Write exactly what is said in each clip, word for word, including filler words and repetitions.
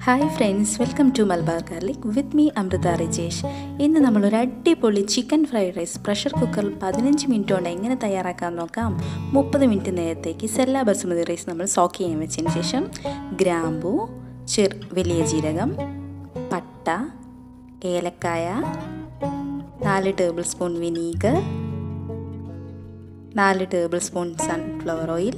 Hi friends, welcome to Malabar Garlic with me Amrita Rajesh. ഇന്ന് നമ്മൾ ഒരു അടിപൊളി ചിക്കൻ ഫ്രൈഡ് റൈസ് പ്രഷർ കുക്കറിൽ പതിനഞ്ച് മിനിറ്റ് കൊണ്ട് എങ്ങനെ തയ്യാറാക്കാൻ നോക്കാം. മുപ്പത് മിനിറ്റ് നേരത്തേക്ക് സെല്ല ബസുമതി റൈസ് നമ്മൾ സോക്ക് ചെയ്യാൻ വെച്ചതിന് ശേഷം ഗ്രാമ്പൂ, ചെറു വലിയ ജീരകം, പട്ട, ഏലക്കായ, നാല് ടേബിൾ സ്പൂൺ വിനീഗർ, നാല് ടേബിൾ സ്പൂൺ സൺഫ്ലവർ ഓയിൽ,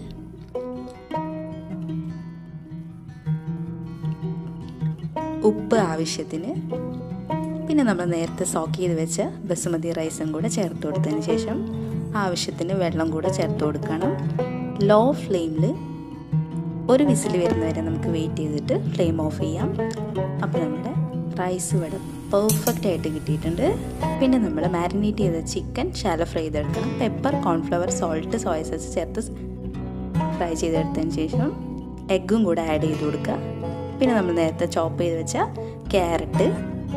ഉപ്പ് ആവശ്യത്തിന്, പിന്നെ നമ്മൾ നേരത്തെ സോക്ക് ചെയ്ത് വെച്ച ബസുമതി റൈസും കൂടെ ചേർത്ത് കൊടുത്തതിന് ശേഷം ആവശ്യത്തിന് വെള്ളം കൂടെ ചേർത്ത് കൊടുക്കണം. ലോ ഫ്ലെയിമിൽ ഒരു വിസിൽ വരുന്നവരെ നമുക്ക് വെയിറ്റ് ചെയ്തിട്ട് ഫ്ലെയിം ഓഫ് ചെയ്യാം. അപ്പോൾ നമ്മുടെ റൈസ് ഇവിടെ പെർഫെക്റ്റ് ആയിട്ട് കിട്ടിയിട്ടുണ്ട്. പിന്നെ നമ്മൾ മാരിനേറ്റ് ചെയ്ത ചിക്കൻ ശാലോ ഫ്രൈ ചെയ്തെടുക്കണം. Pepper, cornflour, salt, soya sauce ചേർത്ത് ഫ്രൈ ചെയ്തെടുത്തതിന് ശേഷം എഗ്ഗും കൂടെ ആഡ് ചെയ്ത് കൊടുക്കുക. പിന്നെ നമ്മൾ നേരത്തെ ചോപ്പ് ചെയ്ത് വെച്ച ക്യാരറ്റ്,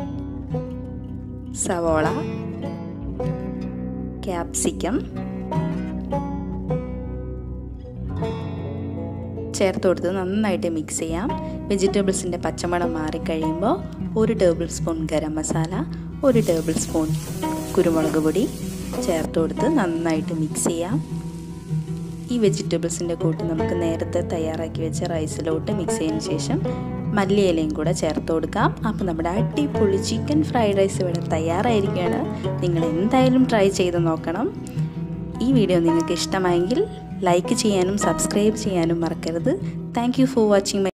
സവോള, ക്യാപ്സിക്കം ചേർത്ത് കൊടുത്ത് നന്നായിട്ട് മിക്സ് ചെയ്യാം. വെജിറ്റബിൾസിൻ്റെ പച്ചമണം മാറിക്കഴിയുമ്പോൾ ഒരു ടേബിൾ സ്പൂൺ ഗരം മസാല, ഒരു ടേബിൾ സ്പൂൺ കുരുമുളക് പൊടി ചേർത്ത് കൊടുത്ത് നന്നായിട്ട് മിക്സ് ചെയ്യാം. ഈ വെജിറ്റബിൾസിൻ്റെ കൂട്ട് നമുക്ക് നേരത്തെ തയ്യാറാക്കി വെച്ച റൈസിലോട്ട് മിക്സ് ചെയ്തതിന് ശേഷം മല്ലിയിലയും കൂടെ ചേർത്ത് കൊടുക്കാം. അപ്പോൾ നമ്മുടെ അടിപൊളി ചിക്കൻ ഫ്രൈഡ് റൈസ് ഇവിടെ തയ്യാറായിരിക്കുകയാണ്. നിങ്ങൾ എന്തായാലും ട്രൈ ചെയ്ത് നോക്കണം. ഈ വീഡിയോ നിങ്ങൾക്ക് ഇഷ്ടമായെങ്കിൽ ലൈക്ക് ചെയ്യാനും സബ്സ്ക്രൈബ് ചെയ്യാനും മറക്കരുത്. Thank you for watching my